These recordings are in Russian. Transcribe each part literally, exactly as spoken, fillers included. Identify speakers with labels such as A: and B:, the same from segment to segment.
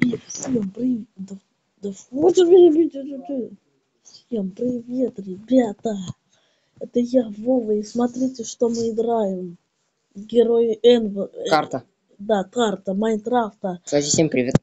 A: привет, всем привет. Да, да вот же меня видите. Всем привет, ребята. Это я, Вова, и смотрите, что мы играем. Герои Энва. э,
B: Карта.
A: Да, карта Майнкрафта.
B: Кстати, всем привет.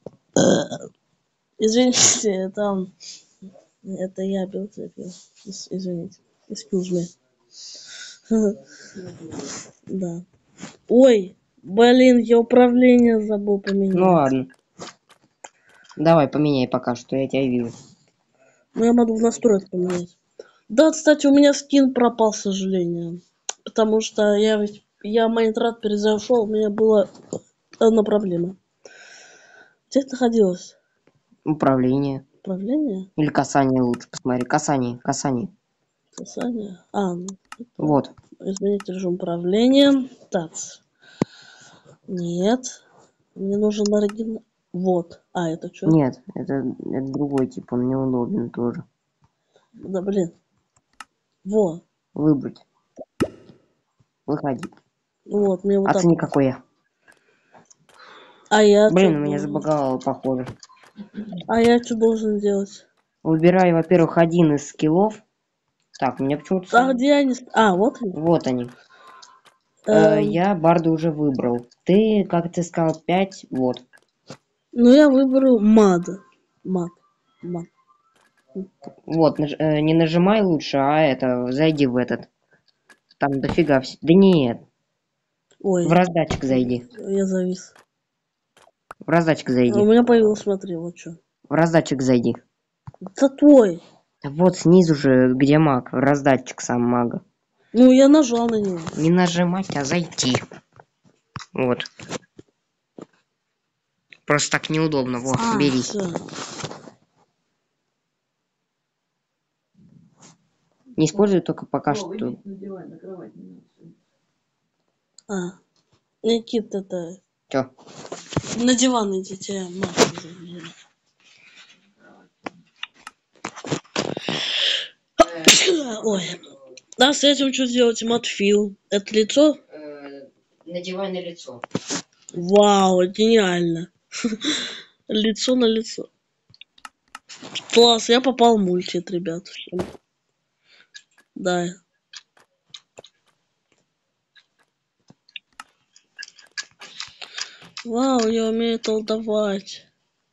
A: Извините, там... Это я бил, забил. Ис- Извините. Excuse me. Да. Ой, блин, я управление забыл
B: Ну
A: поменять.
B: ладно. Давай, поменяй пока что, я тебя вижу.
A: Ну, я могу в настройки поменять. Да, кстати, у меня скин пропал, к сожалению. Потому что я ведь... Я Майнкрафт перезашел, у меня была одна проблема. Где ты находилась?
B: Управление.
A: Управление?
B: Или касание лучше, посмотри. Касание, касание.
A: Касание? А, ну, это...
B: Вот.
A: Изменить режим управления. Так. Нет. Мне нужен оригинал. Вот. А, это что?
B: Нет, это, это другой тип, он неудобен тоже.
A: Да, блин. Во.
B: Выбрать. Выходи.
A: Вот, мне вот так.
B: Оцени, какой я.
A: А я
B: Блин,
A: что
B: у меня
A: должен?
B: забаговало, похоже.
A: А я что должен делать?
B: Выбирай, во-первых, один из скиллов. Так, у меня почему-то...
A: А где они? А, вот они.
B: Вот они. Э,
A: Эм,
B: я Барда уже выбрал. Ты, как ты сказал, пять, вот.
A: ну, я выберу мад. Мад. Мад.
B: Вот, наж- э, не нажимай лучше, а это, зайди в этот. Там дофига вс- Да нет,
A: Ой,
B: в раздатчик зайди.
A: я завис.
B: В раздатчик
A: А
B: зайди.
A: у меня появилось, смотри, вот что.
B: В раздатчик зайди.
A: Это твой.
B: Вот снизу же, где маг, раздатчик сам мага.
A: Ну, я нажал на него.
B: Не нажимать, а зайти. Вот. Просто так неудобно. Вот,
A: А,
B: бери.
A: все.
B: Не используй только пока что.
A: А, Никита, это...
B: Чё?
A: На диван идите, я Машу заберу. Ой. А с этим что сделать? Матфил. Это лицо?
B: Надевай на лицо.
A: Вау, гениально. Лицо на лицо. Класс, я попал в мультик, ребят. Всем. Да. Вау, я умею толдовать.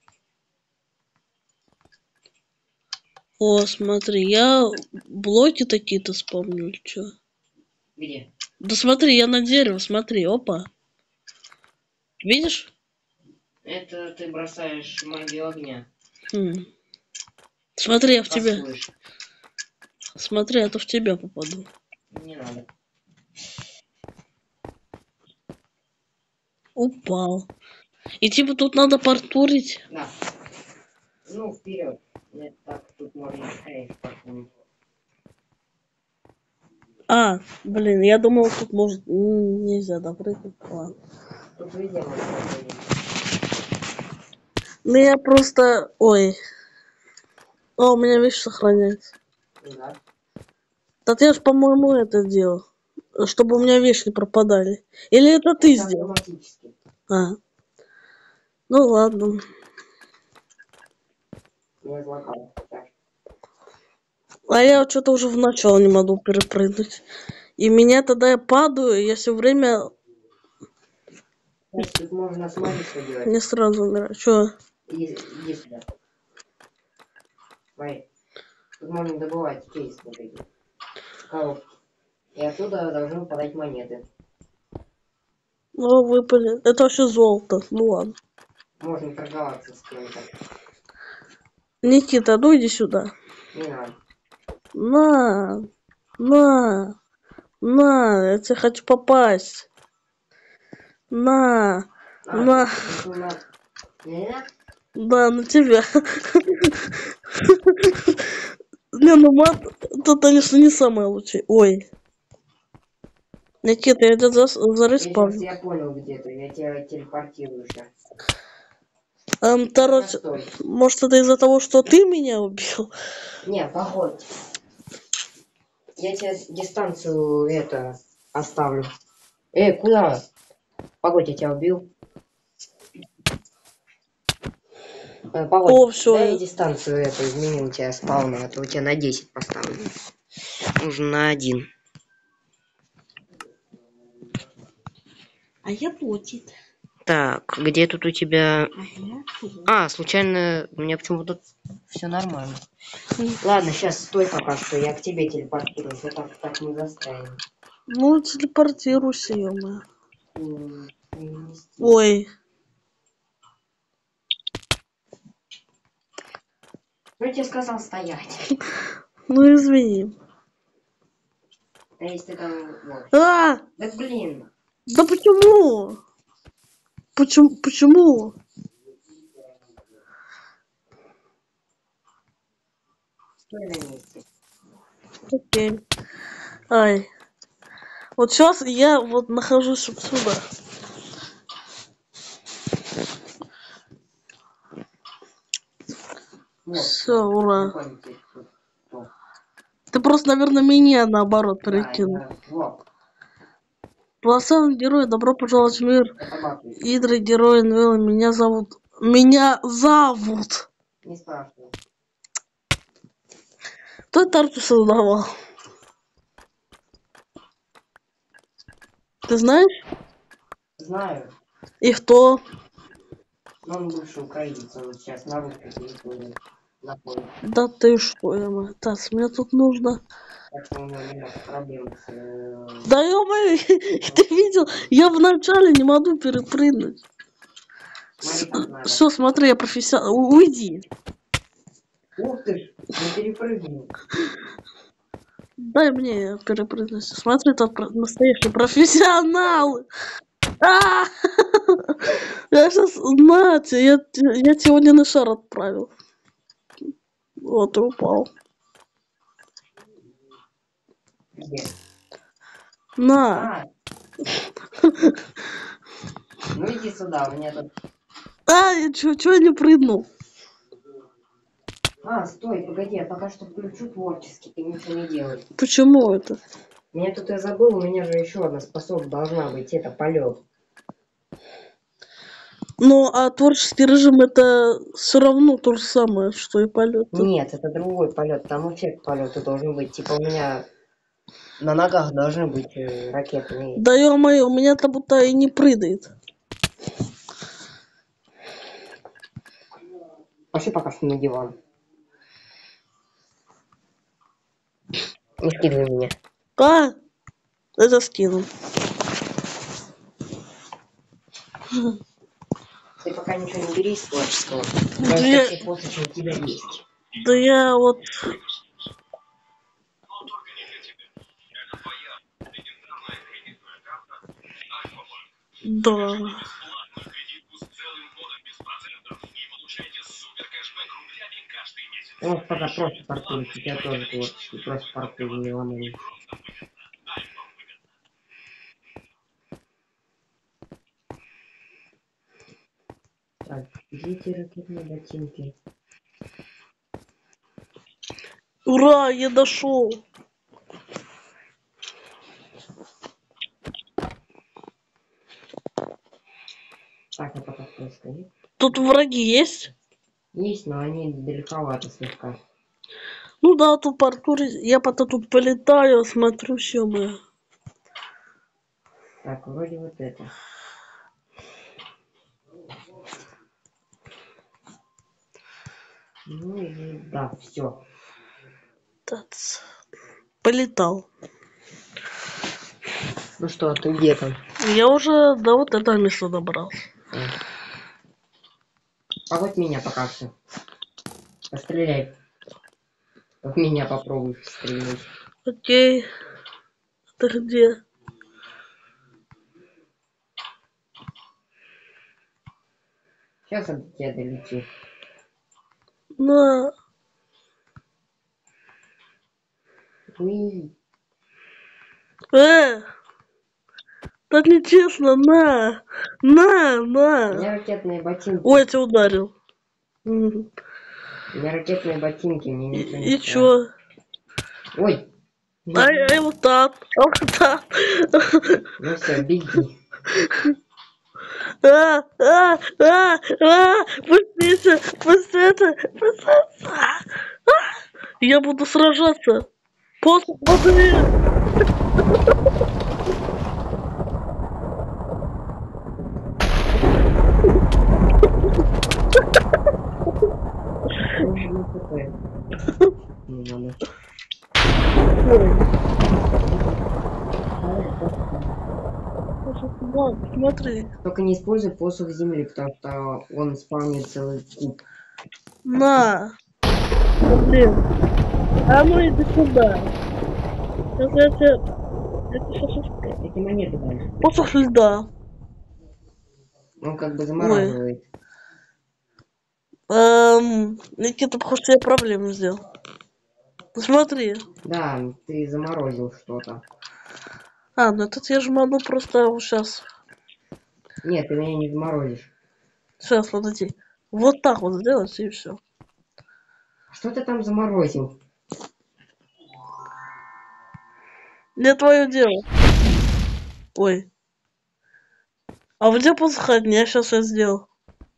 A: О, смотри, я блоки такие-то вспомнил, чё.
B: Где?
A: Да смотри, я на дерево, смотри, опа. Видишь?
B: Это ты бросаешь магию огня.
A: Хм. Смотри, я в тебя.
B: Кастуешь.
A: Смотри, а то в тебя попаду.
B: Не надо.
A: Упал. И типа тут надо партурить.
B: Да. Ну, вперед. Нет, так тут можно скорее спокойно.
A: А, блин, я думал, тут может м, нельзя допрыгнуть. Ладно.
B: Тут везде можно прыгать.
A: Ну я просто... Ой. О, у меня вещь сохраняется.
B: Да.
A: Так я ж, по-моему, это делал. Чтобы у меня вещи не пропадали. Или это ты
B: Это
A: сделал?
B: автоматически.
A: А. Ну ладно.
B: Не излагал. Так.
A: А я что-то уже в начало не могу перепрыгнуть. И меня тогда я падаю, и я все время
B: Значит, тут можно, смотри, что делать.
A: не сразу умираю. Чё?
B: Иди, иди сюда. Смотри. Тут можно добывать кейс вот эти. Коробки. И оттуда должны выпадать монеты.
A: Ну, выпали. Это вообще золото. Ну ладно.
B: Можно торговаться с кем-то.
A: Никита, ну иди сюда.
B: Не надо.
A: На. На. На. Я тебе хочу попасть. На.
B: А,
A: На.
B: это у нас... Нет?
A: Да, на тебя. Не, ну мат, это, конечно, не самое лучшее. Ой. Никита, я тебя за,
B: Я
A: зареспавню.
B: сейчас я понял где-то. Я тебя телепортирую сейчас.
A: Эм, короче, может это из-за того, что ты меня убил?
B: Не, походь. Я тебе дистанцию это оставлю. Эй, куда? Погодь, я тебя убил. Э, Павел,
A: О, все.
B: дай дистанцию эту измени у тебя спауна, а то у тебя на десять поставлю. Нужно на один.
A: А я платит.
B: Так, где тут у тебя...
A: А я тут.
B: А, случайно, у меня почему-то тут все нормально. Ладно, сейчас стой пока что, я к тебе телепортируюсь, а так, так мы застрянем.
A: Ну, телепортируйся, ё-моё.
B: М, перенести.
A: Ой.
B: Ну, я тебе сказал стоять.
A: Ну, извини.
B: А если там... Вот.
A: А!
B: Да блин.
A: Да почему? Почему? Почему?
B: Стой на месте.
A: Окей. Ай. Вот сейчас я вот нахожусь вот сюда.
B: Вот.
A: Все, ура.
B: Заходите тут. Вот.
A: Ты просто, наверное, меня наоборот
B: Да,
A: перекинул.
B: я... Вот.
A: Полноценный герой, добро пожаловать в мир.
B: Это бабки.
A: Идры, герои, новеллы, меня зовут. Меня зовут.
B: Не спрашивай.
A: Кто это Арту создавал? Ты знаешь?
B: Знаю.
A: И кто?
B: Но он бывший украинец, он сейчас на русской территории находится.
A: Да ты что, ё-моё. Тас, мне тут нужно.
B: Так что у него немного проблем с... э,
A: Да ё-моё, ты видел? Я вначале не могу перепрыгнуть.
B: Смотри, как надо.
A: Все, смотри, я профессионал. У- Уйди.
B: Ух ты ж, не перепрыгнул.
A: Дай мне перепрыгнуть. Смотри, тут про- настоящие профессионалы. А! Я сейчас, Натя, я, те- я тебе огненный шар отправил. Вот и упал.
B: Где?
A: На.
B: А, ну иди сюда, у меня тут...
A: А, я чё, чё я не прыгнул?
B: А, стой, погоди, я пока что включу творческий, ты ничего не делай.
A: Почему это?
B: Меня тут я забыл, у меня же еще одна способность должна быть, это полет.
A: Ну, а творческий режим это все равно то же самое, что и полет.
B: Нет, это другой полет, там эффект полета должен быть. Типа у меня на ногах должны быть э, ракеты.
A: Да ё-моё, у меня-то будто и не прыгает.
B: Пошли пока что на диван. Не скидывай меня.
A: А, это скинул.
B: Ты пока ничего не бери из творческого.
A: Да
B: Просто
A: я,
B: все косточки у тебя есть.
A: да я вот... Да.
B: Ну, пока просто паркур, у тебя тоже творческий, просто паркур не ломаный. Так, где эти ракетные ботинки?
A: Ура, я дошел.
B: Так, а пока кто стоит?
A: Тут враги есть?
B: Есть, но они далековато слегка.
A: Ну да, тут паркур. Я потом тут полетаю, смотрю, все мы.
B: Так, вроде вот это. Ну и да, все.
A: Тац. Полетал.
B: Ну что, ты где там?
A: Я уже до вот этого места добрался.
B: А вот меня пока что. Постреляй. Вот меня попробуй стрелять.
A: Окей. Ты где?
B: Сейчас от тебя долечу.
A: На.
B: Уи.
A: Э! Так нечестно, на! На,
B: У
A: на!
B: меня ракетные ботинки.
A: Ой, я тебя ударил. Мгм.
B: У меня ракетные ботинки, мне
A: И,
B: ничего не
A: и чё?
B: Ой.
A: Ай, ай, вот так, а вот так.
B: Ну все, беги.
A: А, а, а, а, пустите, пустите, пустите. А, я буду сражаться. Посох воды.
B: Ну, такое. Ну, ладно.
A: Вот, смотри.
B: Только не используй посох земли, потому что он спавнит целый куб.
A: На. Блин. А ну иди сюда. Сейчас я тебе... Это сейчас...
B: Эти монеты дальше.
A: Посох льда.
B: Он как бы
A: Ой.
B: замораживает.
A: Эм, Никита, похоже, я проблему сделал. Посмотри.
B: Да, ты заморозил что-то.
A: А, ну этот я же могу просто сейчас.
B: Нет, ты меня не заморозишь.
A: Сейчас, подожди. Вот так вот сделать и все.
B: Что ты там заморозил?
A: Не твое дело. Ой. А где посох огня сейчас я сделал?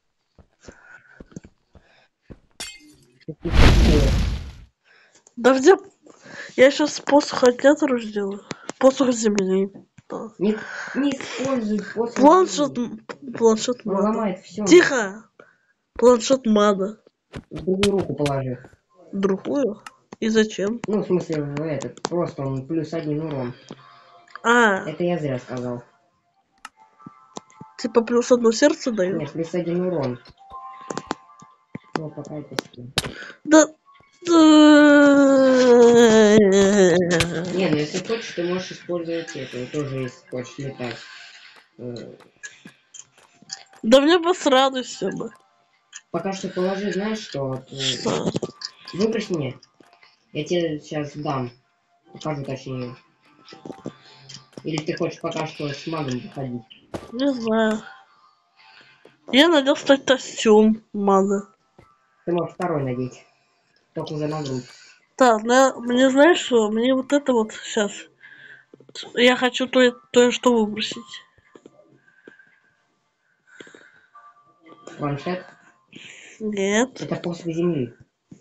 A: Да где? Я сейчас посох огня тоже сделаю. Посох земли. Да.
B: Не, не используй посох
A: Планшет.
B: земли.
A: Планшет
B: Он
A: мада.
B: ломает все.
A: Тихо! Планшет мада.
B: В другую руку положи.
A: Другую? И зачем?
B: Ну, в смысле, в этот. Просто он плюс один урон.
A: А,
B: Это я зря сказал.
A: типа плюс одно сердце дают?
B: Нет, плюс один урон. Ну, пока это скин.
A: Да.
B: Не, ну если хочешь, ты можешь использовать это. Тоже если хочешь летать. Э,
A: Да мне посрано все бы.
B: Пока что положи, знаешь что? Вот, э,
A: Что?
B: выбрось мне. Я тебе сейчас дам. Покажу точнее. Или ты хочешь пока что с магом походить?
A: Не знаю. Я надел стать костюм мада.
B: Ты можешь второй надеть. Только уже на грудь.
A: Так, да, мне знаешь что? Мне вот это вот сейчас. Я хочу то, то что выбросить.
B: Планшет.
A: Нет.
B: Это после земли.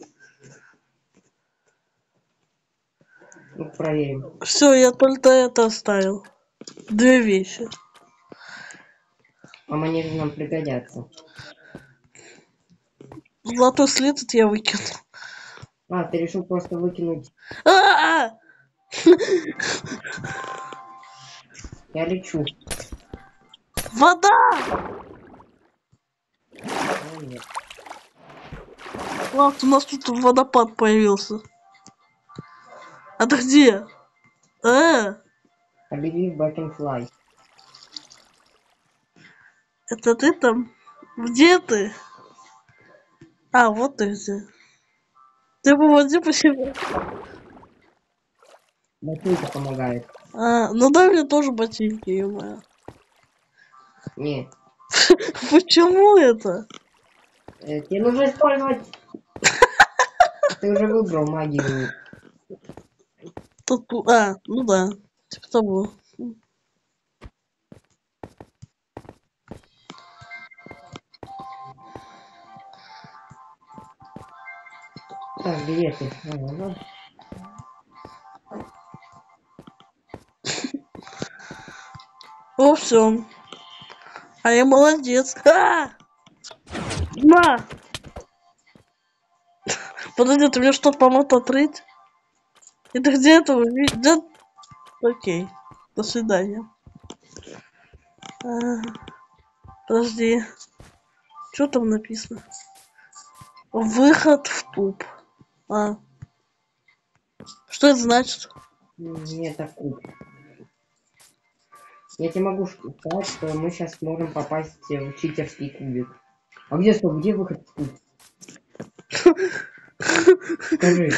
B: Ну, проверим.
A: Все, я только это оставил. Две вещи.
B: А монеты нам пригодятся.
A: Золотой след я выкину.
B: А, ты решил просто выкинуть.
A: А-а-а!
B: Я лечу.
A: Вода!
B: А, нет.
A: Ладно, у нас тут водопад появился. А ты где? Э,
B: Объяви back and fly.
A: это ты там? Где ты? А, вот ты где. Ты по воде по себе.
B: Ботинка помогает.
A: А, ну дай мне тоже ботинки, ё-моё.
B: Не.
A: Почему это?
B: Э, тебе нужно использовать. Ты уже выбрал магию.
A: Тут, а, ну да, типа того.
B: Так, где ты? Ага.
A: О, все. А я молодец. А! На! Подожди, ты мне что-то помог открыть? Это где это увидел? Окей. До свидания. А, подожди. Что там написано? Выход в туб. А. Что это значит?
B: Не, это куб. Я тебе могу сказать, что мы сейчас можем попасть в читерский кубик. А где, стоп, где выход в куб? Скажи.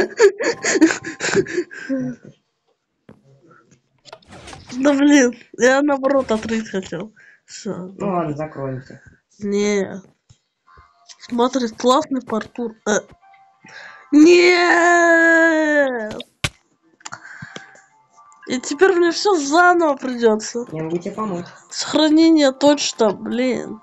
A: Да блин, я наоборот открыть хотел. Всё.
B: Ну ладно, закроемся.
A: Не. Смотри, классный паркур. Э. Нет! И теперь мне все заново придется.
B: Я могу тебе помочь.
A: Сохранение точно, блин.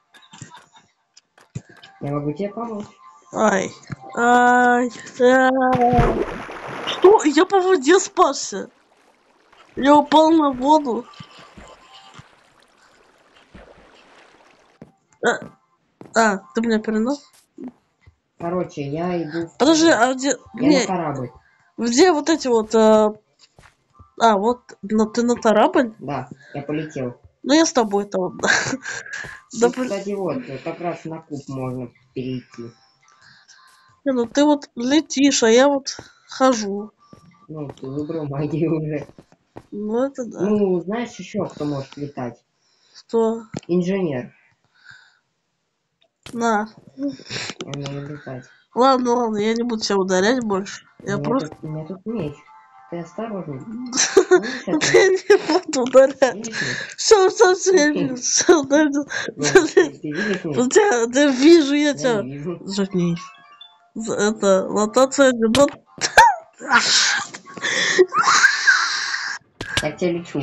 B: Я могу тебе помочь.
A: Ай. Ай. Ай. Что? Я по воде спасся. Я упал на воду. А, а ты меня перенос?
B: Короче, я иду... в-
A: Подожди, а где...
B: Я
A: Не,
B: на корабль.
A: где вот эти вот... А, а вот, но ты на корабль?
B: Да, я полетел.
A: Ну я с тобой там. Да,
B: Тут,
A: блин.
B: кстати, вот, как раз на куб можно перейти.
A: Не, ну ты вот летишь, а я вот хожу.
B: Ну, ты выбрал магию уже.
A: Ну это да.
B: Ну, знаешь еще, кто может летать?
A: Что?
B: Инженер.
A: На.
B: Я умею летать.
A: Ладно, ладно, я не буду тебя ударять больше.
B: У
A: Я
B: меня,
A: просто...
B: тут, у меня тут меч. Ты осторожный. Видишь
A: Я
B: это?
A: не буду ударять.
B: Видишь меч?
A: Все, все, все, я вижу. Все, дай.
B: Ну, ты, ты видишь меч?
A: Я, да вижу я
B: Я
A: тебя.
B: не вижу.
A: Заткнись. За- Это, лотация минут.
B: Я к тебе лечу.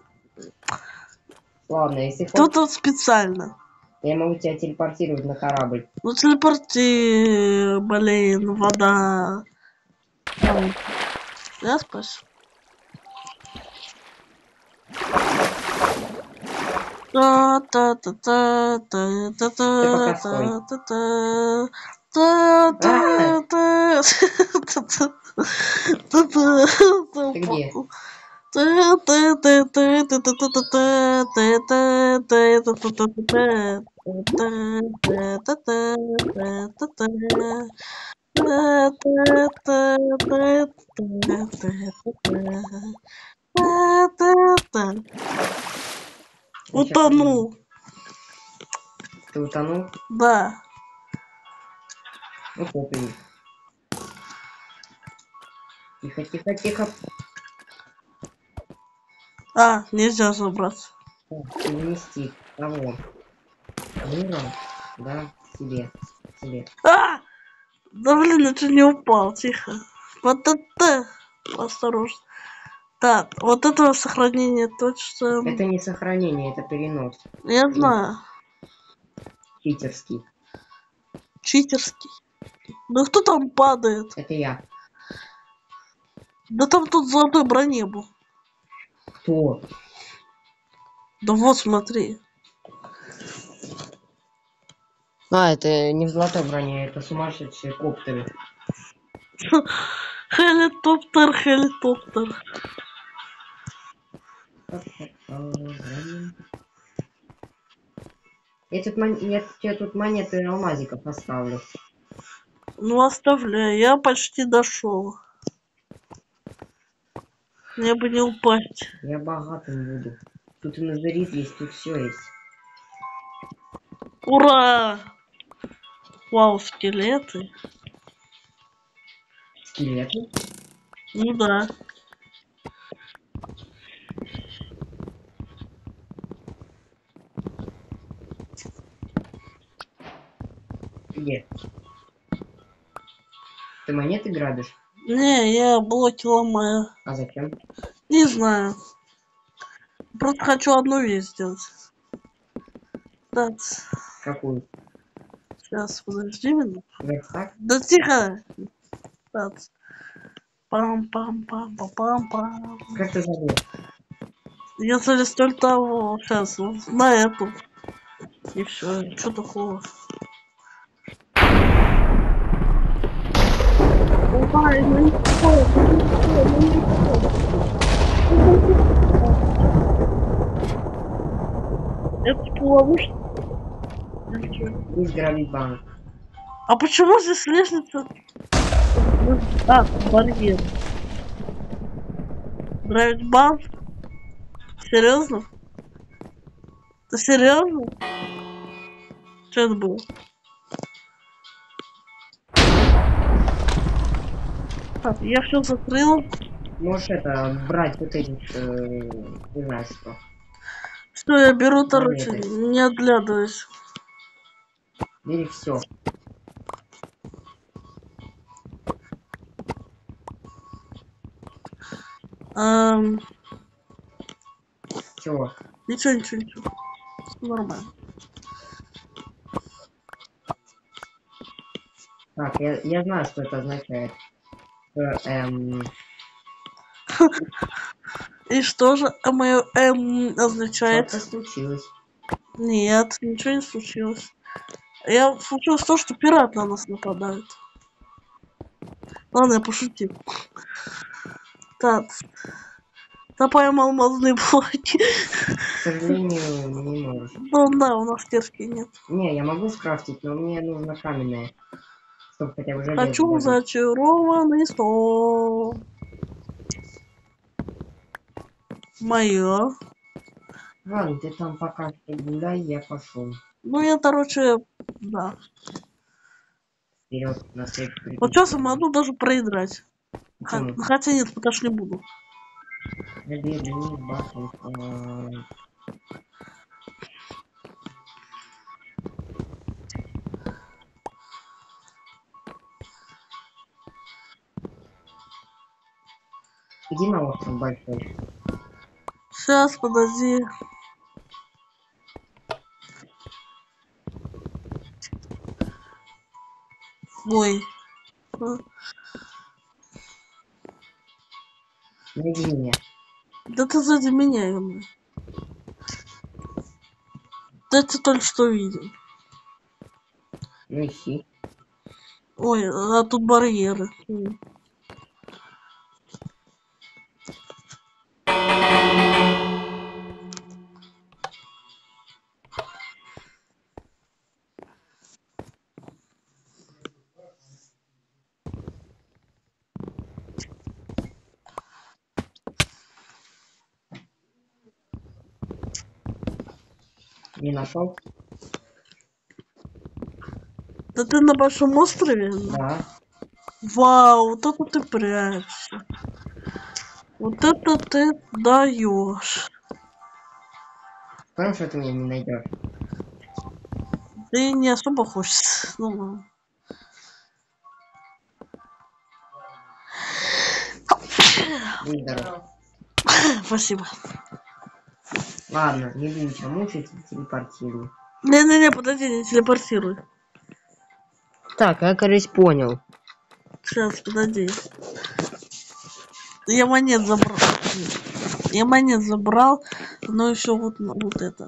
B: Ладно, если
A: Кто
B: хочешь,
A: тут специально?
B: я могу тебя телепортировать на корабль.
A: Ну, телепорти, блин, вода. Ай, я спас. та та та та та та
B: Ты пока
A: та
B: стой.
A: та та та та та та та
B: Ты где? Я щас
A: Утонул.
B: увижу. Ты утонул?
A: Да.
B: Ну, попей. Тихо, тихо, тихо.
A: А, нельзя забраться.
B: Перенести. Кого? Мира? Да, себе. Себе.
A: А! Да блин, я чуть не упал, тихо. Вот это. Осторожно. Так, вот этого сохранения точно.
B: Это не сохранение, это перенос.
A: Я знаю.
B: Читерский.
A: Читерский. Ну кто там падает?
B: Это я.
A: Да там тут золотой броне был.
B: Кто?
A: Да вот смотри.
B: А, это не в золотой броне, это сумасшедшие коптеры.
A: Хелитоптер, хелитоптер.
B: Я, тут мон... я тебе тут монеты алмазиков оставлю.
A: Ну оставляй, я почти дошел. Мне бы не упасть.
B: Я богатым буду. Тут и назарит есть, тут все есть.
A: Ура! Вау, скелеты.
B: Скелеты?
A: Ну да.
B: Где? Ты монеты грабишь?
A: Не, я блоки ломаю.
B: А зачем?
A: Не знаю. Просто хочу одну вещь сделать. Так,
B: Какую?
A: сейчас, подожди минуту.
B: Верстак?
A: Да тихо! Так. Пам-пам-пам-пам-пам-пам.
B: Как ты забыл?
A: Я залез только того, сейчас, вот, на эту. И все, что такого? Давай, ну не стоит, ну не стоит, ну не стоит. Это типа ловушка? Или чё?
B: Есть грабить банк.
A: А почему здесь лестница? А, барьер. Гравить банк? Серьезно? Ты серьезно? Что это было? Так, я все закрыл.
B: Можешь это брать вот эти, э, не знаю что.
A: Что я беру, короче,
B: Монеты.
A: не оглядываюсь.
B: Бери все.
A: Эм,
B: Чего?
A: ничего, ничего, ничего. Всё нормально.
B: Так, я, я знаю, что это означает. Э, эм,
A: И что же мое М означает?
B: что-то случилось.
A: Нет, ничего не случилось. Я случилось то, что пират на нас нападают. Ладно, я пошутил. Так. Я поймал алмазные блоки.
B: К сожалению, не можешь.
A: Ну да, у нас кирки нет.
B: Не, я могу скрафтить, но мне нужно каменное. Чтобы хотя бы железо
A: Хочу
B: добыть.
A: зачарованный стол. Мое.
B: Ладно, ты там пока что гуляй, я пошел.
A: Ну я, короче, да.
B: Вперед, навстречу
A: Вот сейчас я
B: приключениям.
A: могу даже проиграть. Х-
B: Почему?
A: Хотя нет, пока что не буду.
B: Набери батл. Иди на остров большой.
A: Сейчас, подожди. Ой. А,
B: Найди меня.
A: Да ты сзади меня, ё-моё. Да ты только что видел.
B: Ну ищи.
A: Ой, а тут барьеры. М.
B: Не нашел?
A: Да ты на большом острове?
B: Да.
A: Вау, вот это ты прячешься. Вот это ты даешь.
B: Потому что ты меня не найдешь.
A: Да и не особо хочется. Ну ладно.
B: Будь здоров.
A: Спасибо.
B: Ладно, не буду тебя мучить, телепортирую.
A: Не-не-не, подожди, не телепортируй.
B: Так, я, кажется, понял.
A: Сейчас, подожди. Я монет забрал. Я монет забрал, но еще вот, вот это.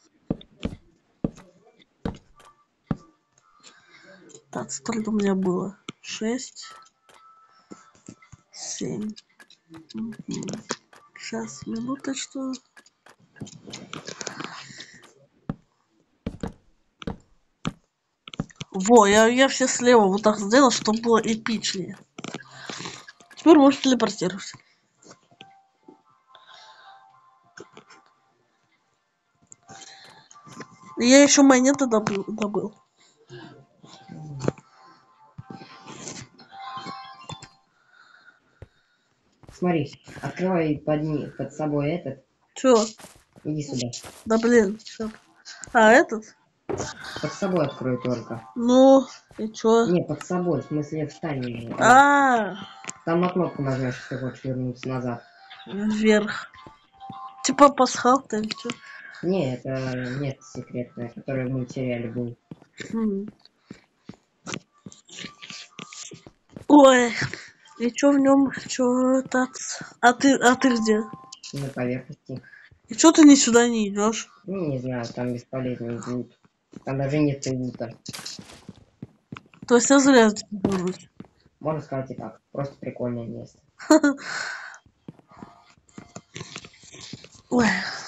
A: Так, сколько у меня было? Шесть. Семь. Сейчас, минуточку. Во, я, я все слева вот так сделал, чтобы было эпичнее. Теперь можешь телепортироваться. Я еще монеты добыл. добыл.
B: Смотри, открывай под, ни- под собой этот.
A: Чё?
B: Иди сюда.
A: Да блин, чё? А, этот?
B: Под собой открой только.
A: Ну, и чё?
B: Не, под собой, в смысле встань.
A: А,
B: Там на кнопку нажмешь, если хочешь вернуться назад.
A: вверх. Типа пасхалка или чё?
B: Не, это место секретное, которое в мультсериале был.
A: Хм. Ой, и чё в нем? Чё так? А ты, а ты где?
B: На поверхности.
A: И чё ты ни сюда не идешь?
B: Ну, не знаю, там бесполезный звук. Там даже нет лута.
A: То есть я зря здесь нахожусь.
B: Можно сказать и так. Просто прикольное место.
A: Ой.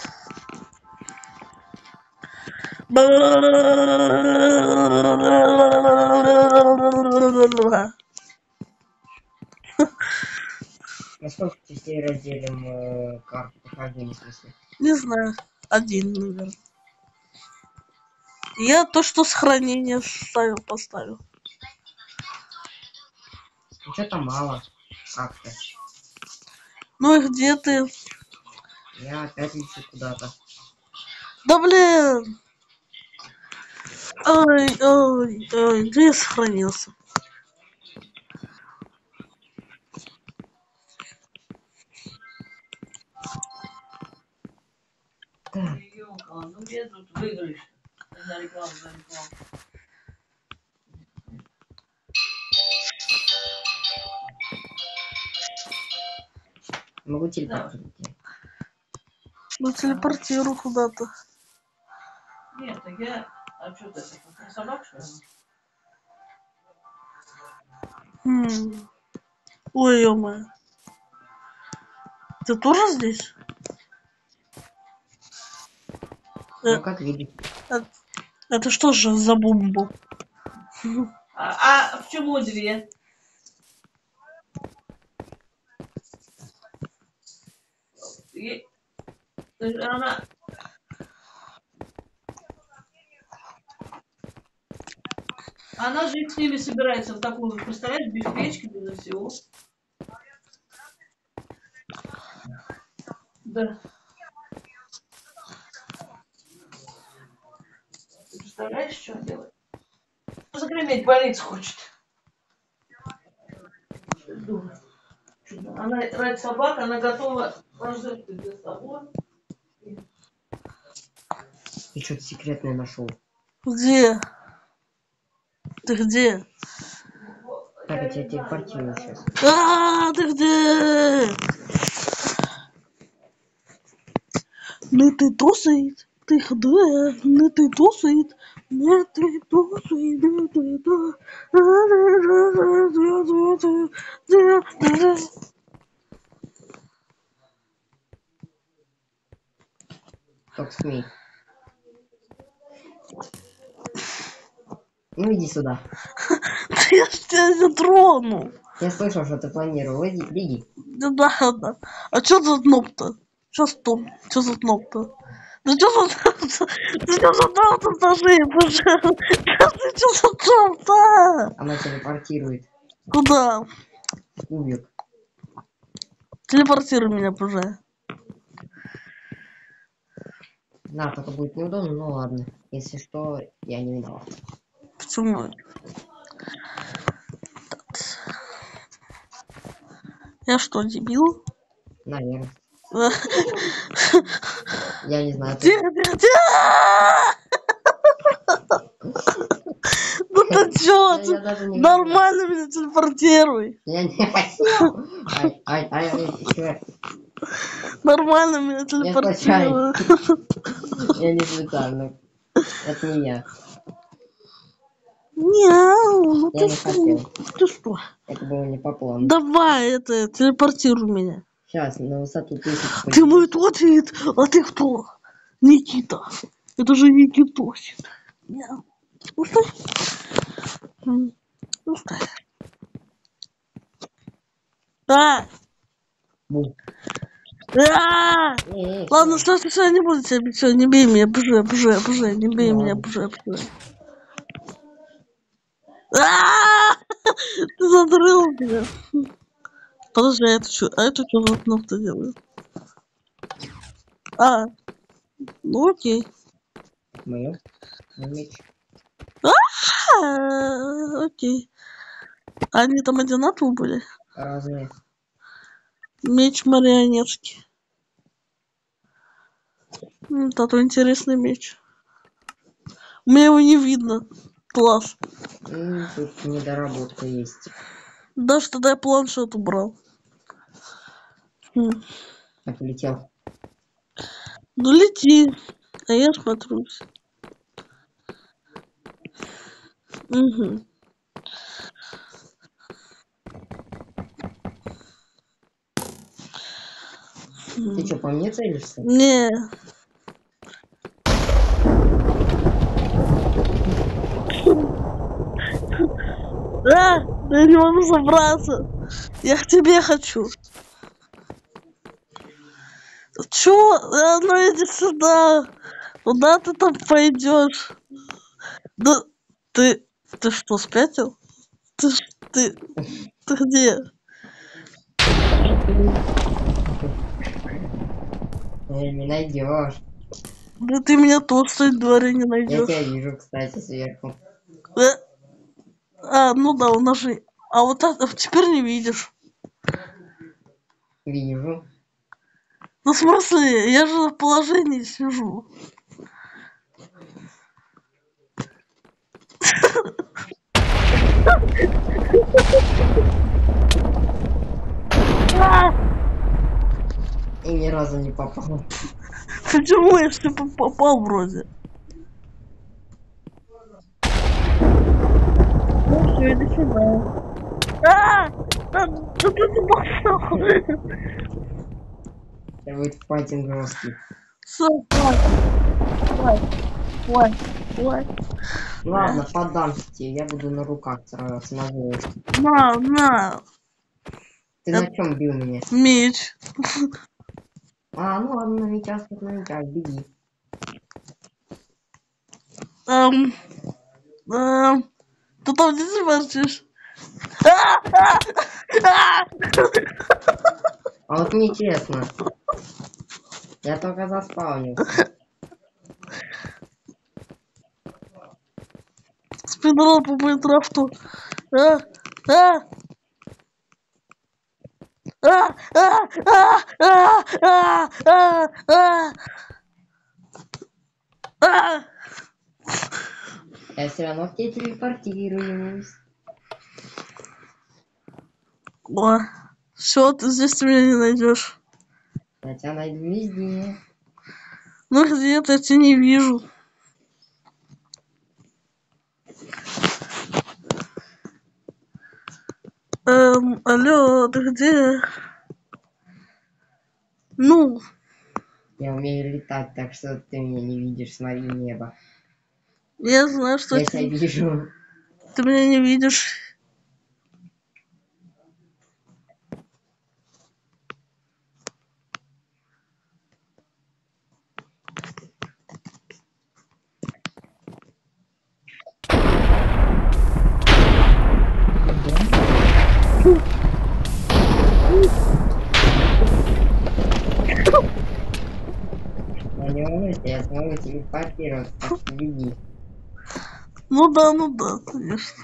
B: На сколько частей разделим э, карту прохождения, в смысле?
A: Не знаю. Один, наверное. Я то, что сохранение ставил, поставил.
B: Ну, что-то мало. Как-то.
A: Ну и где ты?
B: Я опять лечу куда-то.
A: Да блин! Ой, ой, ой, где я сохранился?
B: Так.
C: Ёлка, ну где тут выигрыш? За рекламу, за рекламу.
B: Могу телепортировать.
A: Ну телепортирую куда-то.
C: Нет, так я... А что ты, это собак, что ли?
A: Хм. Ой, ё-моё. Ты тоже здесь? Э,
B: Ну, как видишь.
A: э, это что же за бомбу?
C: А, а почему две? И- Она... Она же с ними собирается в такую, представляешь, без печки, без всего. Да. Ты представляешь, что он делает? Загреметь больницу хочет. Дура. Чудо. Она ради собак, она готова пожертвовать для собой.
B: Ты что-то секретное нашел.
A: Где? Ты где?
B: Так, я тебя телепортирую сейчас.
A: А, ты где? Не ты тусит, ты где? Не ты тусит, не ты тусит, не ты тусит.
B: Только смей. Ну иди сюда.
A: Я ж тебя не трону.
B: Я слышал, что ты планировал. Иди, беги.
A: Да ладно. А чё за ноп-то? Чё за топ? Чё за ноп-то? Да чё за топ-то? Ты чё за топ-то, скажи, пожалуйста? Ты чё за топ-то?
B: Она телепортирует.
A: Куда?
B: Кубик.
A: Телепортируй меня, пожалуйста.
B: На, только будет неудобно, ну ладно. Если что, я не виноват.
A: Почему? Я что, дебил?
B: Наверное. Я не знаю.
A: Тихо, тихо, тихо! Ну ты чё?
B: Я- я даже не
A: Нормально меня телепортируй.
B: Я не хотел. Ай, ай, ай, ай, чё?
A: Нормально меня
B: Я
A: телепортируй.
B: Я не специально. Это не я.
A: Няу, ну
B: Я
A: ты
B: не
A: что?
B: хотел.
A: Ты что?
B: Это было не по плану.
A: Давай, это, телепортируй меня.
B: Сейчас, на высоту тысячи.
A: Ты мой ответ, а ты кто? Никита. Это же Никитосик. Мяу. Ну что? М, Ну что? А!
B: Бум.
A: А!
B: Не, не,
A: Ладно,
B: всё.
A: что, что, не буду тебя бить, всё, не бей меня, боже, боже, боже, не бей
B: Ну
A: меня,
B: ладно.
A: боже, боже. А! Ты задрыл меня. Подожди, а это что? А это что за кнопка делает? А, ну окей.
B: Мою. Мой меч.
A: А, окей. Они там одинаковые были?
B: Разные.
A: Меч марионетки. М, Это интересный меч. Мне его не видно. Класс.
B: М, Тут недоработка есть.
A: Даже тогда я планшет убрал. М,
B: Я полетел.
A: Ну лети. А я смотрюсь. Угу.
B: Ты что, по мне целишься?
A: Не. А, я не могу забраться. Я к тебе хочу. Чё? А, ну иди сюда. Куда ты там пойдешь? Да ты. Ты что, спятил? Ты ж- ты. Ты где?
B: Э, Не найдешь.
A: Да ты меня тоже в своем дворе не
B: Я
A: найдешь.
B: тебя вижу, кстати, сверху.
A: Э, А, ну да, он нажи. А вот так теперь не видишь.
B: Вижу.
A: Ну, в смысле, я же в положении сижу. А,
B: И ни разу не попал.
A: почему я все попал вроде? Ну все, иди сюда. А, да, да ты пошел.
B: Это будет файтинг жесткий.
A: Все, давай, давай, давай.
B: Ладно, поддамся тебе, я буду на руках сражаться, на злость.
A: На, на,
B: Ты
A: Это-
B: на чем бил меня?
A: меч.
B: А, ну ладно, на мечах, на мечах, беги.
A: Эм, эм, ты там где ты ворчишь? А, а, а.
B: А вот нечестно. Я только заспавнился.
A: Спидран по Майнкрафту. А, а. А, а, а, а, а, а, а, а.
B: Я все равно к тебе телепортируюсь.
A: О, все, ты здесь ты меня не найдешь.
B: Я тебя найду везде.
A: Ну где-то я тебя не вижу. Эм, алло, ты где? Ну,
B: Я умею летать, так что ты меня не видишь. Смотри в небо.
A: я знаю, что
B: Я
A: ты,
B: тебя вижу.
A: ты меня не видишь.
B: Но не волнуйся, я смогу телепортироваться, так что беги.
A: Ну да, ну да, конечно.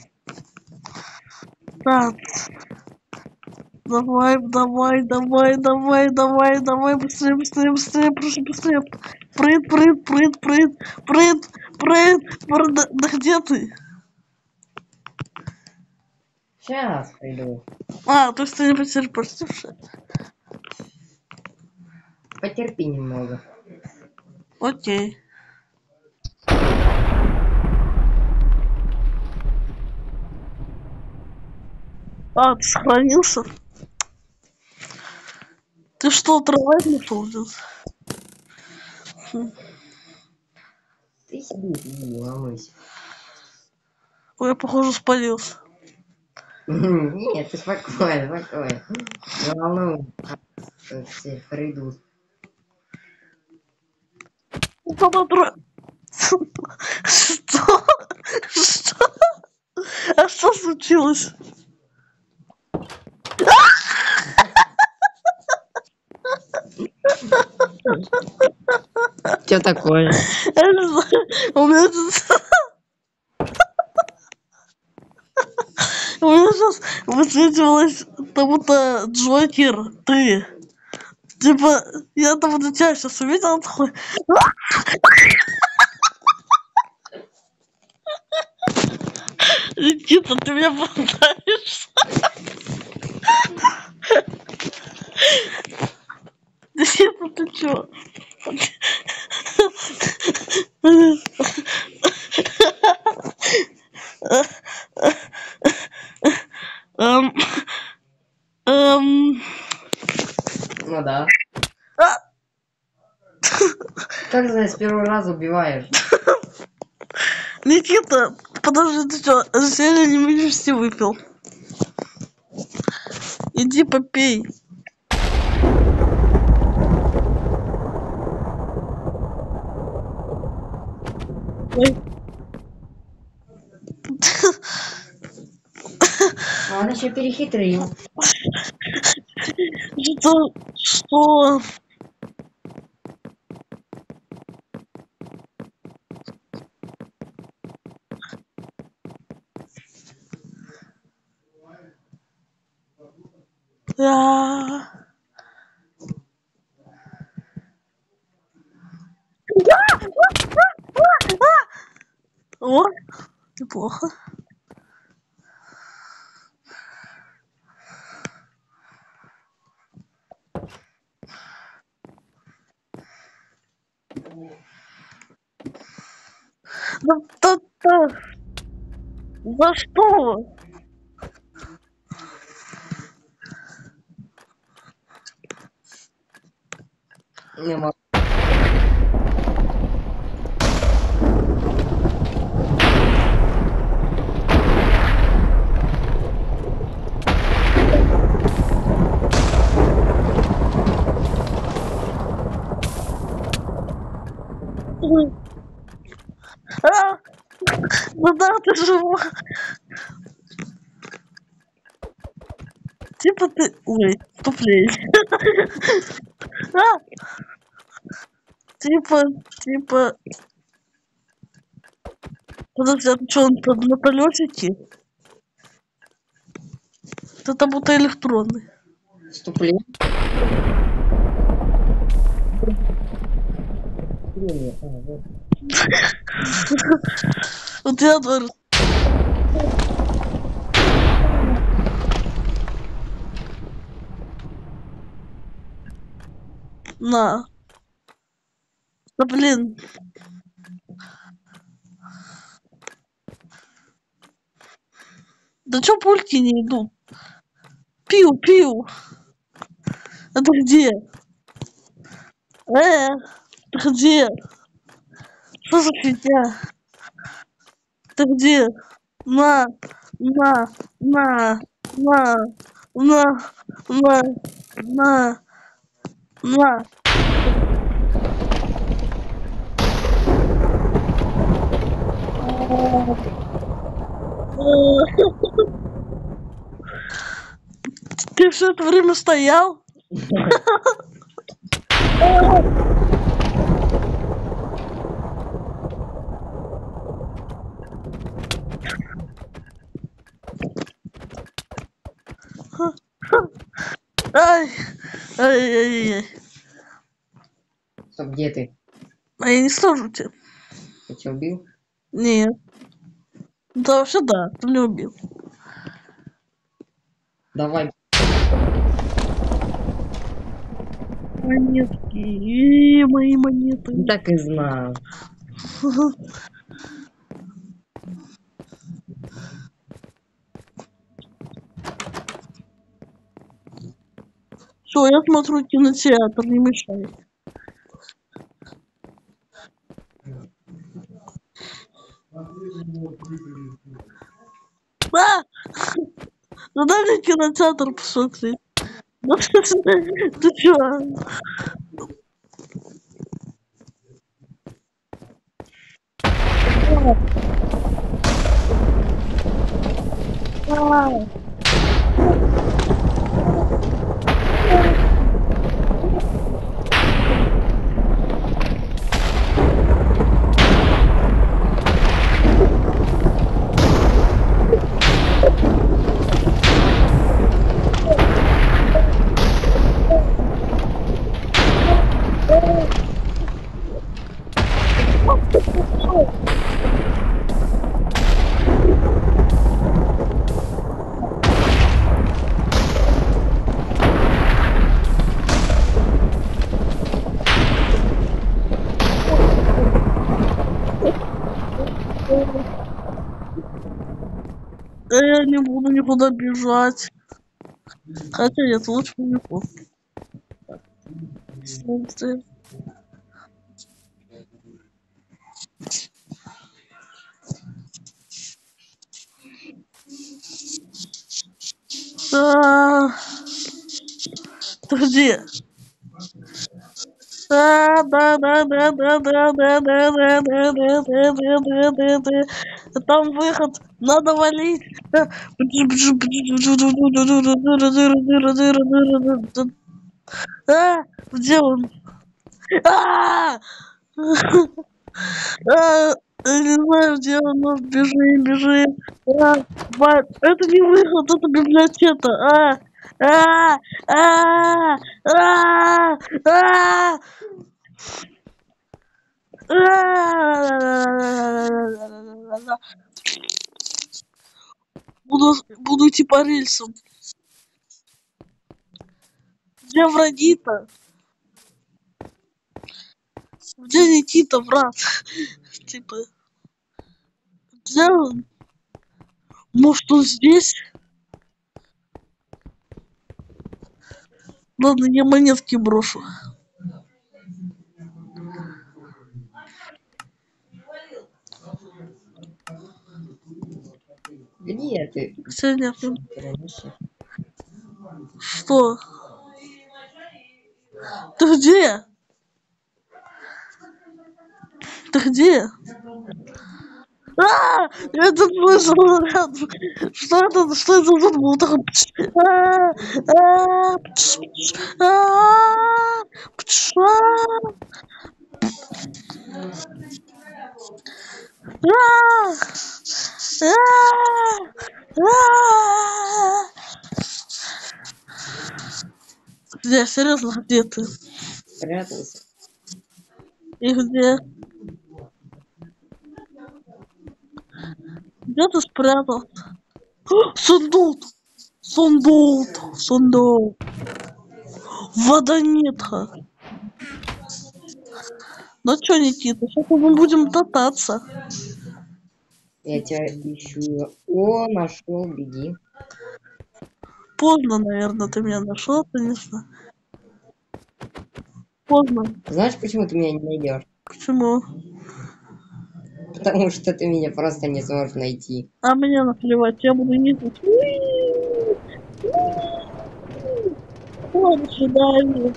A: Так, давай, давай, давай, давай, давай, давай, быстрее, быстрее, быстрее, прошу, быстрее. Прыт, прыт, прыт, прыт, прыт, прыт, прыт, да, да где ты?
B: Сейчас приду.
A: А, то есть ты не потерпишься?
B: Потерпи немного.
A: Окей. А, ты сохранился? Ты что, трава не ползет?
B: Ты себе иди, не волнуйся.
A: Ой, я, похоже, спалился.
B: Нет, ты спокойно, спокойно. Не волнуйся. Все придут.
A: Что на тро- Что? Что? А что случилось?
B: Что такое?
A: Я не знаю. У меня тут... У меня сейчас высветилось как будто Джокер, ты. Типа, я там вот тебя сейчас увидел, он такой... Никита, ты меня пугаешь. Никита, ты чё? Эм... Эм...
B: Ну да.
A: А!
B: Как знаешь, с первого раза убиваешь?
A: Никита, подожди, ты что, зелье немилости выпил? Иди попей. Ой.
B: А он еще перехитрил.
A: Что? Что? Я... неплохо. Да, да, да. За что?
B: Не могу.
A: А, ну да, ты жива. Типа ты... Ой, вступление. А, типа, типа... Подожди, а ты что, на, на колесике? Это будто электронный.
B: Вступление. Вступление. А, вот.
A: Вот я говорю. На. Да блин. Да чё пульки не идут? Пиу, пиу. Это где? Э, ты где? Что за фигня? Ты где? На, на, на, на, на, на, на, на. Ты все это время стоял? Ай, ай, ай, ай.
B: Стоп, где ты?
A: А я не слышу тебя.
B: Я тебя убил?
A: Нет. Да вообще да, ты меня убил.
B: Давай.
A: Монетки, и мои монеты.
B: Так и знал.
A: Все, я смотрю кинотеатр, не мешай. А! Ну дай мне кинотеатр посмотреть. Ну ты чё? А, я не буду никуда бежать. Хотя нет, лучше не буду. Солнце. А, ты где? А, да, да, да, да, да, да, да, да, да, да, да, да, да, да. Там выход, надо валить. А, где он? А, а, я не знаю, где он, но бежим, бежим. А, ба- это не выход, это библиотека. А, а, а, а, а, а. Буду, буду идти по рельсам. Где враги-то? Где Никита, брат? Типа, где он? Может, он здесь? Ладно, я монетки брошу.
B: Где ты?
A: Ксения, ты-
B: Конечно.
A: что? Ты где? Ты где? А, я тут вышел. Что это? Что это тут было? такое? А, а, пш, пш, а, пш, а, а, а, а. Где? Серьезно, где ты?
B: Спрятался.
A: И где? Где ты спрятал? А, сундук! Сундук! Сундук! Водонетка! Ну чё, Никита, сейчас мы будем кататься.
B: Я тебя ищу. О, нашел, беги.
A: Поздно, наверное, ты меня нашел, конечно. Поздно.
B: Знаешь, почему ты меня не найдешь?
A: Почему?
B: Потому что ты меня просто не сможешь найти.
A: А мне наплевать, я буду ездить. Ладно, свидания.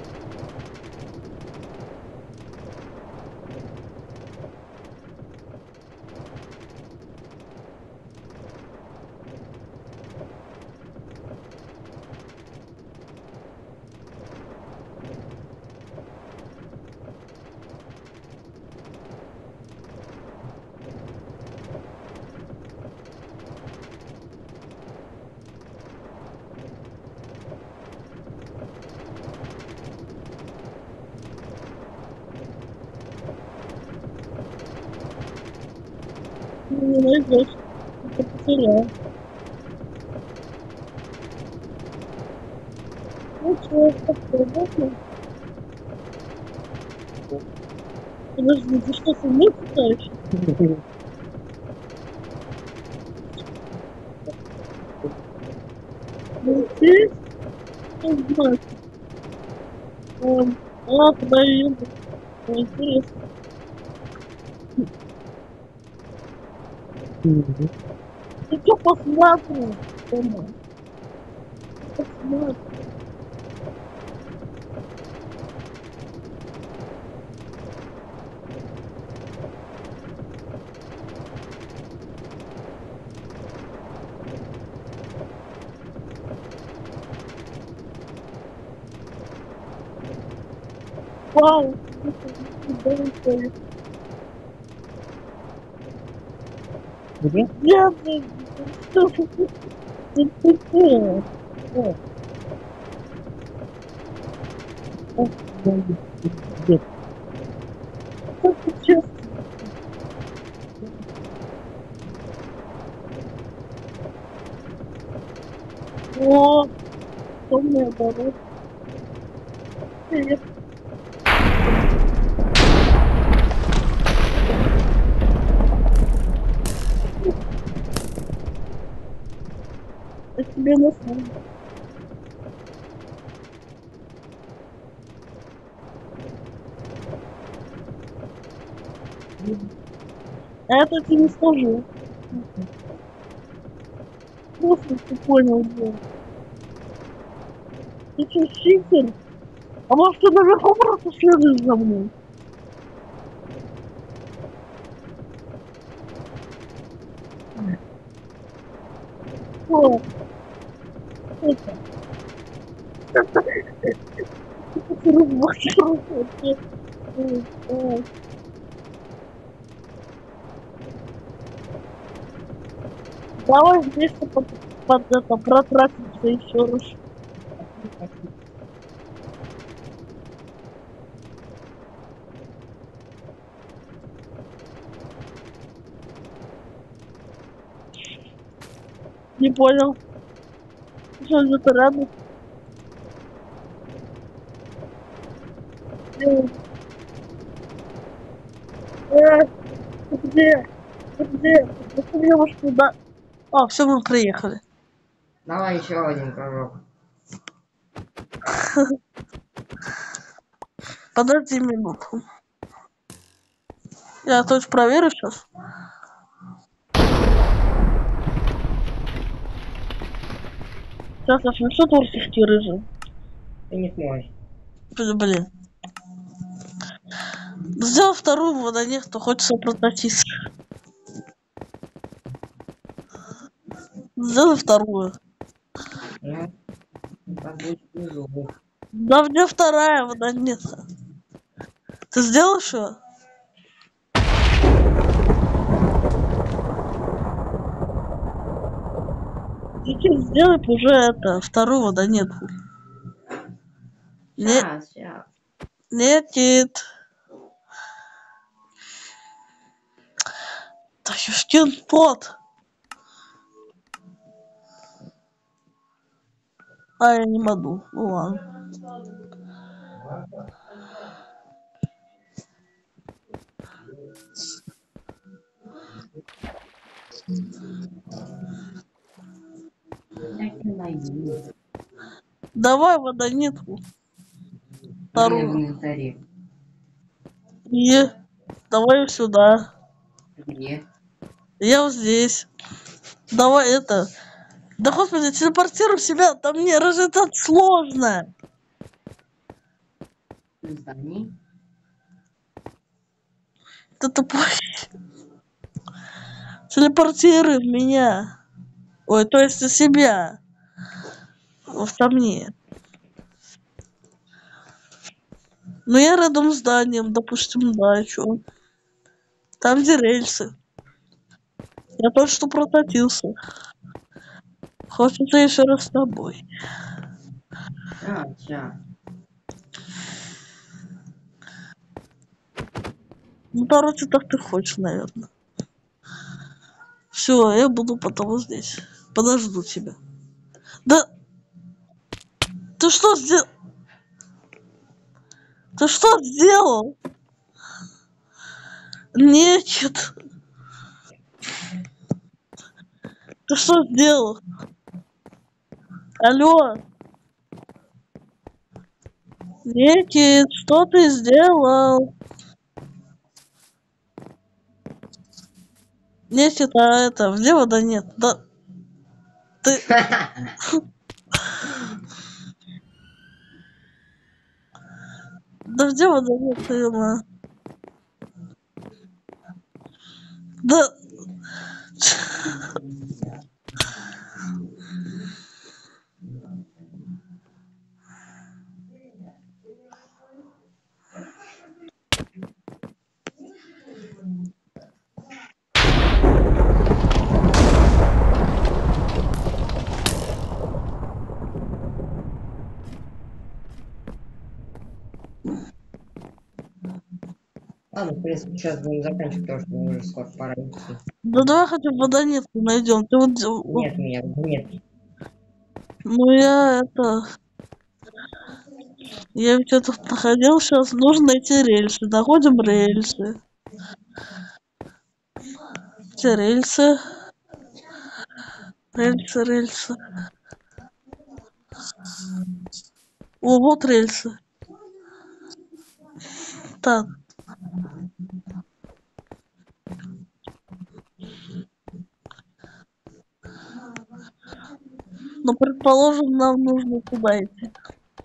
A: Ты не найдешь. Ты потерял. Ну что, попробуй. Подожди, ты что, со мной пытаешься? Ну ты? Не знаю. Эм, А, куда я еду? Ну, интересно. Ты что, посмотри? Тома, посмотри. Вау, ты что,
B: Где?
A: я бы... Что ты такое? О, как ты честно? О, темная дорога. Привет. А тебе на самом деле. Это тебе не скажу. Просто ты понял, да. Ты что, читер? А может, ты наверху просто следуешь за мной? О, это. Ты размахиваешься. Ой, ой. Давай вместе под, под это протратимся еще раз. Не понял. Что где-то рядом? Э, э, Где? Где? Где уж куда? А, все, мы приехали.
B: Давай еще один прыжок.
A: Подожди минуту. Я точно проверю сейчас. Сейчас я смешу творческий рыжий.
B: Ты не сможешь.
A: Блин. Сделал вторую водонет, то хочется прокатиться. Сделай вторую.
B: Ну, так будет внизу.
A: Да где вторая водонет? Ты сделаешь ее? Сейчас сделай уже это, вторую водонетку. Не,
B: Сейчас, сейчас.
A: нет, нет. Да юштин пот. А, я не могу. Ну ладно.
B: Я не найду.
A: Давай водонетку.
B: У меня в
A: Вторую.
B: инвентаре.
A: И давай сюда.
B: Где?
A: Я вот здесь. Давай это. Да господи, телепортируй себя, там мне разве это сложно.
B: В здании?
A: Ты тупой. Телепортируй в меня. Ой, то есть на себя. В мне. Ну я рядом с зданием, допустим, да, чё. Там где рельсы. Я только что прокатился. Хочется еще раз с тобой.
B: А, сейчас.
A: Ну, короче, так ты хочешь, наверное. Все, я буду потом здесь. Подожду тебя. Да ты что сделал? Ты что сделал? Нет. Ты что сделал? Алло. Никит, что ты сделал? Никит, а это, где вода нет? Да ты... Да где вода нет, ты, ё-моё? Да...
B: Ладно, в принципе, сейчас будем заканчивать, потому что мне уже скоро пора идти.
A: Да давай хотя бы водонетку найдем. Ты вот... вот-
B: Нет, меня нет.
A: Ну я это... Я ведь это находил сейчас. Нужно найти рельсы. Находим рельсы. Где рельсы? Рельсы, рельсы. О, вот рельсы. Так. Ну, предположим, нам нужно туда идти.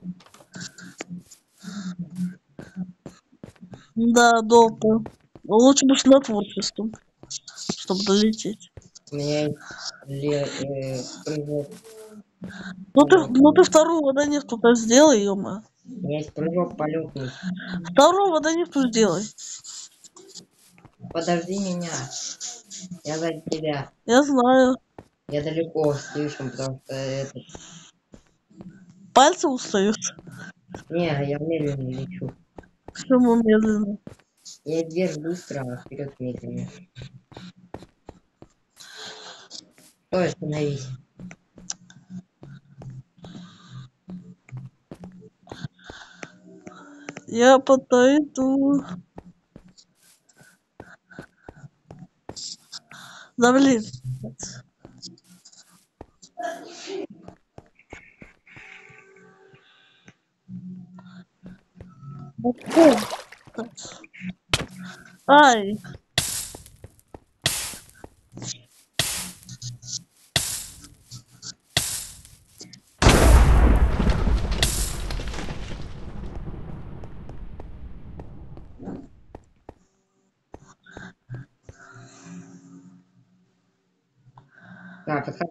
A: Да, долго. Лучше бы на творчеством, чтобы долететь.
B: У меня есть ле- э, прыжок.
A: Ну ты,
B: Вот.
A: ну ты вторую водонефть туда сделай, ё
B: У меня есть прыжок полетный.
A: Вторую водонефть сделай.
B: Подожди меня. Я за тебя.
A: Я знаю.
B: Я далеко слишком, потому что это...
A: Пальцы устают.
B: Не, я медленно лечу.
A: Почему медленно?
B: Я вверх быстро, а вперед медленно. Стой, остановись.
A: Я подойду. Да блин. Ай.
B: Да, подходи.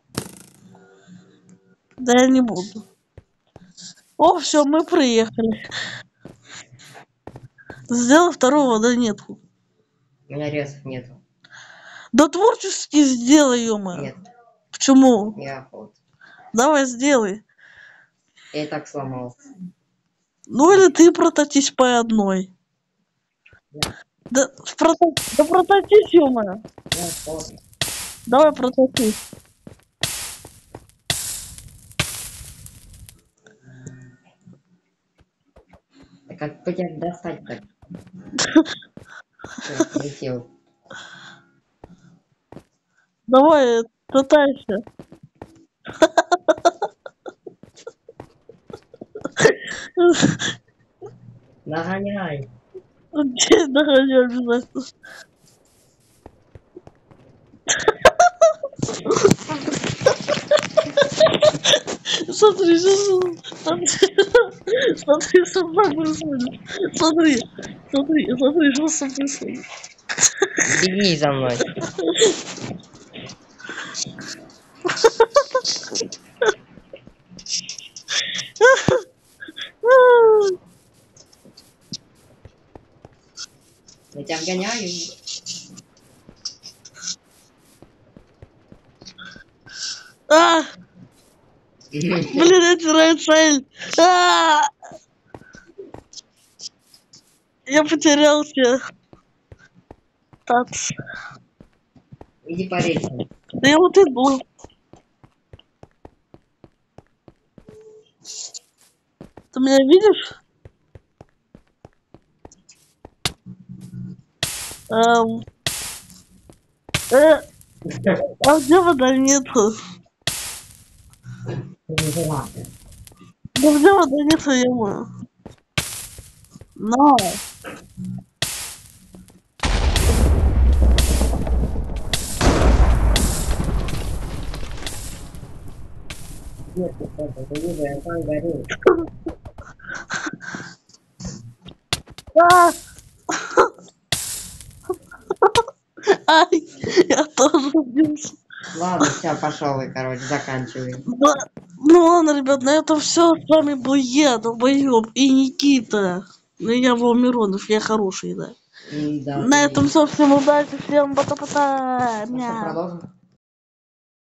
A: Да я не буду. О, все, мы приехали. Сделай второго, да нету.
B: У меня резов нету.
A: Да творчески сделай, ё-моё.
B: Нет,
A: Почему?
B: неохота.
A: Давай сделай.
B: Я и так сломал.
A: Ну или ты прототись по одной. Да, прото... да прототись, ё-моё.
B: Неохота.
A: Давай прототись.
B: Так как бы тебя достать так? Летел.
A: Давай, пытайся.
B: Нагоняй.
A: Окей, догоню обязательно. Смотри, сейчас... Смотри, смотри, что там происходит. Смотри, смотри, смотри, что там происходит.
B: Беги за мной. Я тебя обгоняю.
A: А! Блин, я теряю цель. А! Я потерялся. Тац.
B: Иди по рельсам.
A: Да я вот иду. Ты меня видишь? Эм... Э... А где вода нету? Да где вода нету, ё-моё? На.
B: Нет, это вижу, я сам горю.
A: А! Ай, я тоже убился.
B: Ладно, все, пошел и, короче, заканчивай.
A: Да. Ну ладно, ребят, на этом все. С вами был я, долбоёб, и Никита. Ну я Вова Миронов, я хороший, да.
B: Да,
A: На
B: ты-
A: этом все, всем удачи, всем пока-пока.
B: Ну что, продолжим?